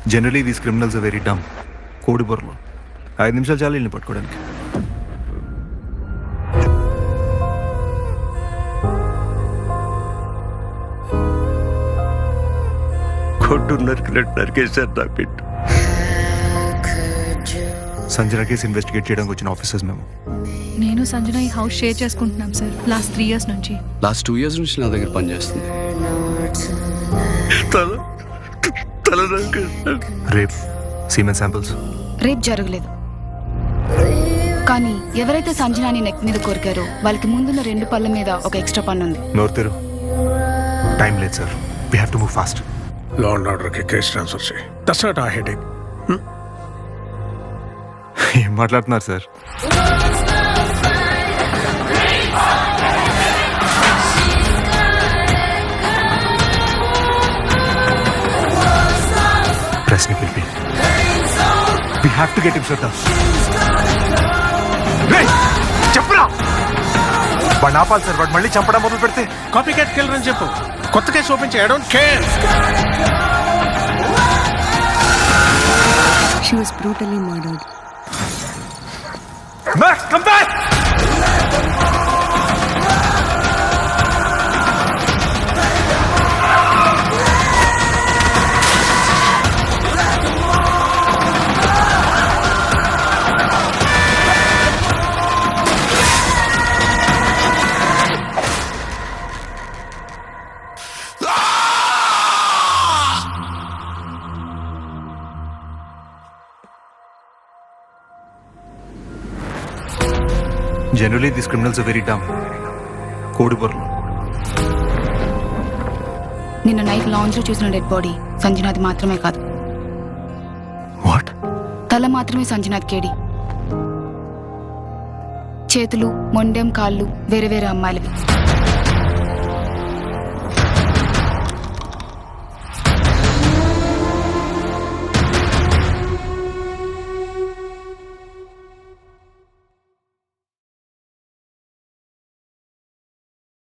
Generally these criminals are very dumb. కోడి బొర్రలో 5 నిమిషాలు చాలు వీళ్ళని పట్టుకోవడానికి. కొట్టు నరికేశారు నా బిడ్డ. సంజన కేసు ఇన్వెస్టిగేట్ చేయడానికి వచ్చిన ఆఫీసర్స్ మేము. నేను సంజన ఈ హౌస్ షేర్ చేసుకుంటున్నాం సార్ లాస్ట్ 3 years నుంచి. లాస్ట్ 2 years నుంచి నా దగ్గర పనిచేస్తుంది. రేప్ సీమెన్ శాంపిల్స్ రేప్ జరగలేదు, కానీ ఎవరైతే సంజనాని నెక్ మీద కొరికారో వాళ్ళకి ముందున్న 2 పళ్ళ మీద ఒక ఎక్స్ట్రా పన్ను ఉంది. నోరుతెరు. టైం లేదు sir, we have to move fast. Law and ఆర్డర్కి కేసు ట్రాన్స్ఫర్ చేయి. That's not a headache. ఏం మాట్లాడుతున్నారు సార్? ప్రెస్ని పిలిపి. We have to get him shut down. చెప్పరా వాడు ఆపాలి సార్. వాడు మళ్ళీ చంపడం మొదలు పెడితే కాపీ క్యాట్ కిల్లర్ అని చెప్పు. కొత్త కేసు ఓపెన్ చేయి. I don't care. She was brutally murdered. Max, come back! Generally, these criminals are very dumb. కోడి బొర్రలో. నిన్న నైట్ లాంజ్ లో చూసిన డెడ్ బాడీ సంజనాది మాత్రమే కాదు. వాట్? తల మాత్రమే సంజనాథ్ కేడి. చేతులు, మొండెం కాళ్ళు వేరే వేరే అమ్మాయిలవి.